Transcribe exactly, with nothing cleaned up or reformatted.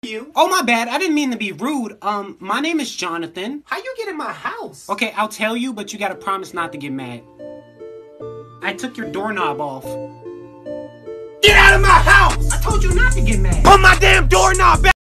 you. Oh, my bad. I didn't mean to be rude. Um, my name is Jonathan. How you get in my house? Okay, I'll tell you, but you gotta promise not to get mad. I took your doorknob off. Get out of my house! I told you not to get mad. Put my damn doorknob back!